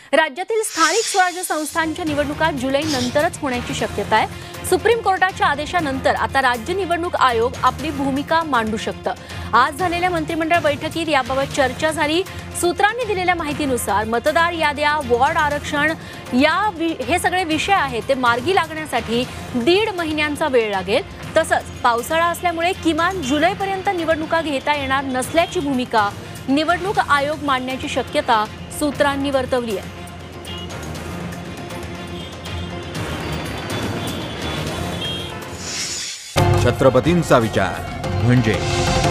राज्यातील स्थानिक स्वराज्य संस्थांच्या निवडणुका जुलै नंतरच होण्याची शक्यता आहे। सुप्रीम कोर्टाच्या आदेशानंतर आता राज्य निवडणूक आयोग आपली भूमिका मांडू शकतं। आज झालेल्या मंत्रिमंडळ बैठकीत याबाबत चर्चा झाली। सूत्रांनी दिलेल्या माहितीनुसार मतदार याद्या, वॉर्ड आरक्षण हे सगळे विषय आहेत ते मार्गी लागण्यासाठी 1.5 महिन्यांचा वेळ लागेल। तसंच पावसाळा असल्यामुळे किमान जुलैपर्यंत निवडणुका घेता येणार नसल्याची भूमिका निवडणूक आयोग मांडण्याची शक्यता सूत्रांनी वर्तवली आहे। छत्रपतींचा विचार म्हणजे